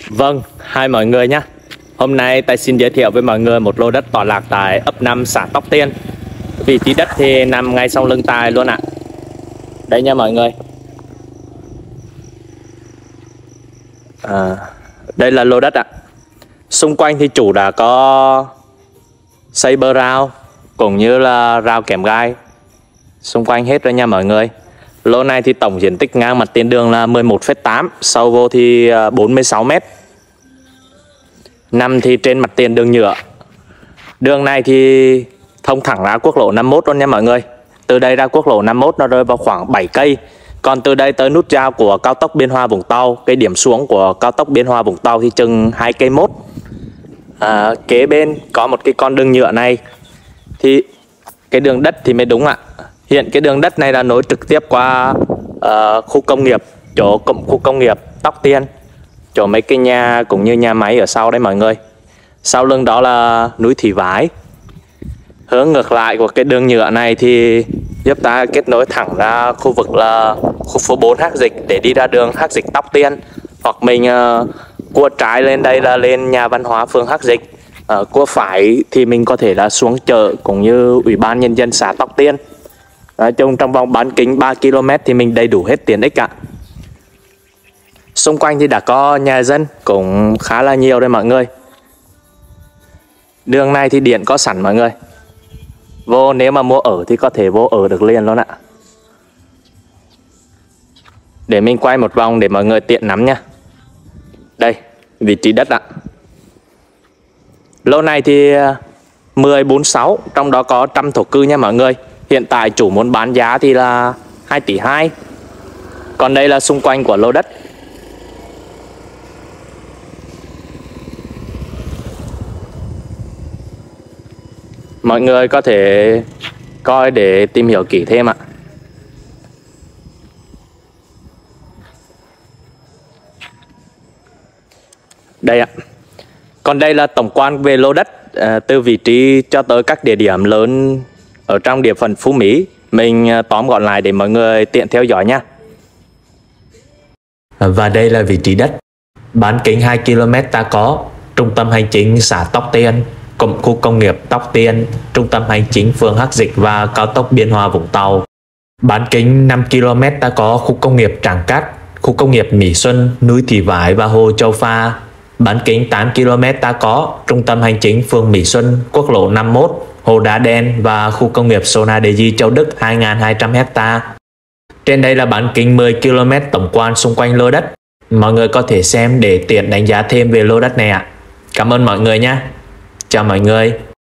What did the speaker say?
Vâng, hai mọi người nhé. Hôm nay Tài xin giới thiệu với mọi người một lô đất tọa lạc tại ấp 5 xã Tóc Tiên. Vị trí đất thì nằm ngay sau lưng Tài luôn ạ. Đây nha mọi người. Đây là lô đất ạ. Xung quanh thì chủ đã có xây bờ rào cũng như là rào kẽm gai xung quanh hết rồi nha mọi người. Lô này thì tổng diện tích ngang mặt tiền đường là 11,8, sâu vô thì 46 m. Nằm thì trên mặt tiền đường nhựa. Đường này thì thông thẳng ra quốc lộ 51 luôn nha mọi người. Từ đây ra quốc lộ 51 nó rơi vào khoảng 7 cây. Còn từ đây tới nút giao của cao tốc Biên Hòa Vũng Tàu, cái điểm xuống của cao tốc Biên Hòa Vũng Tàu thì chừng 2 cây mốt. Kế bên có một cái con đường nhựa này thì cái đường đất thì mới đúng ạ. Hiện cái đường đất này là nối trực tiếp qua khu công nghiệp, chỗ khu công nghiệp Tóc Tiên, chỗ mấy cái nhà cũng như nhà máy ở sau đấy mọi người. Sau lưng đó là núi Thị Vải. Hướng ngược lại của cái đường nhựa này thì giúp ta kết nối thẳng ra khu vực là khu phố 4 Hắc Dịch để đi ra đường Hắc Dịch Tóc Tiên. Hoặc mình cua trái lên đây là lên nhà văn hóa phường Hắc Dịch. Cua phải thì mình có thể là xuống chợ cũng như Ủy ban Nhân dân xã Tóc Tiên. Nói chung trong vòng bán kính 3 km thì mình đầy đủ hết tiện ích ạ. Xung quanh thì đã có nhà dân cũng khá là nhiều đây mọi người. Đường này thì điện có sẵn mọi người. Vô nếu mà mua ở thì có thể vô ở được liền luôn ạ. Để mình quay một vòng để mọi người tiện nắm nha. Đây, vị trí đất ạ. Lô này thì 1046, trong đó có 100 thổ cư nha mọi người. Hiện tại chủ muốn bán giá thì là 2,2 tỷ. Còn đây là xung quanh của lô đất. Mọi người có thể coi để tìm hiểu kỹ thêm ạ. Đây ạ. Còn đây là tổng quan về lô đất, từ vị trí cho tới các địa điểm lớn ở trong địa phận Phú Mỹ. Mình tóm gọn lại để mọi người tiện theo dõi nha. Và đây là vị trí đất. Bán kính 2 km ta có trung tâm hành chính xã Tóc Tiên, cụm khu công nghiệp Tóc Tiên, trung tâm hành chính phường Hắc Dịch và cao tốc Biên Hòa Vũng Tàu. Bán kính 5 km ta có khu công nghiệp Tràng Cát, khu công nghiệp Mỹ Xuân, núi Thị Vải và hồ Châu Pha. Bán kính 8 km ta có trung tâm hành chính phường Mỹ Xuân, quốc lộ 51, hồ Đá Đen và khu công nghiệp Sonadeji Châu Đức 2.200 hecta. Trên đây là bán kính 10 km tổng quan xung quanh lô đất. Mọi người có thể xem để tiện đánh giá thêm về lô đất này ạ. Cảm ơn mọi người nhé. Chào mọi người.